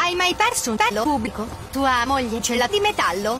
Hai mai perso un tello pubblico? Tua moglie ce l'ha di metallo?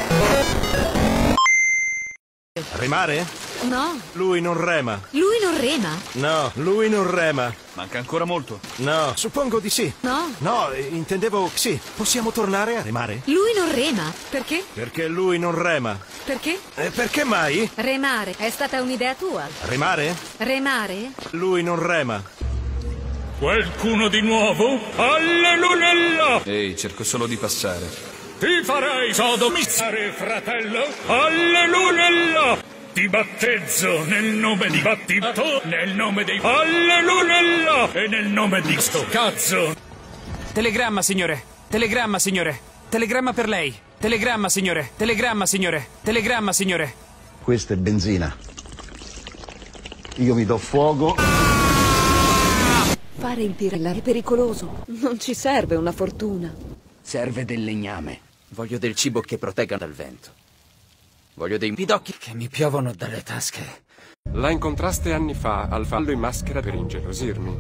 Remare? No. Lui non rema. Lui non rema? No, lui non rema. Manca ancora molto. No, suppongo di sì. No. No, intendevo sì. Possiamo tornare a remare? Lui non rema. Perché? Perché lui non rema. Perché? Perché mai? Remare. È stata un'idea tua. Remare? Remare? Lui non rema. Qualcuno di nuovo? Alleluia! Ehi, cerco solo di passare. Ti farei sodomissare, fratello! Alleluia! Ti battezzo nel nome di Battibato, nel nome di Alleluia! E nel nome di sto cazzo! Telegramma, signore! Telegramma, signore! Telegramma per lei! Telegramma, signore! Telegramma, signore! Telegramma, signore! Questa è benzina. Io mi do fuoco. Fare il pirella è pericoloso. Non ci serve una fortuna. Serve del legname. Voglio del cibo che protegga dal vento. Voglio dei pidocchi che mi piovono dalle tasche. La incontraste anni fa al fallo in maschera per ingelosirmi.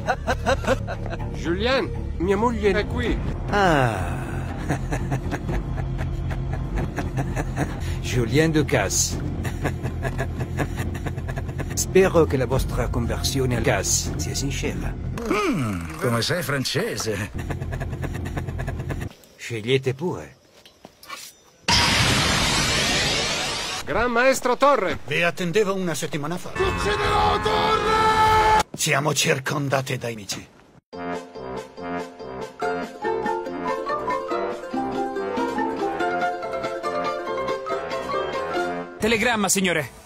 Julien, mia moglie è qui. Ah. Julien Ducasse. Spero che la vostra conversione al gas sia sincera. Come sei francese. Scegliete pure. Gran maestro Torre. Vi attendevo una settimana fa. Ucciderò Torre! Siamo circondati dai nemici. Telegramma, signore!